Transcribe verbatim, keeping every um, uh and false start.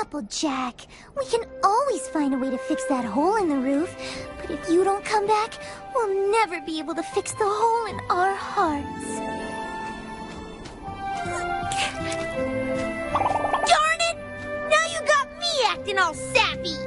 Applejack. We can always find a way to fix that hole in the roof. But if you don't come back, we'll never be able to fix the hole in our hearts. Darn it! Now you got me acting all sappy!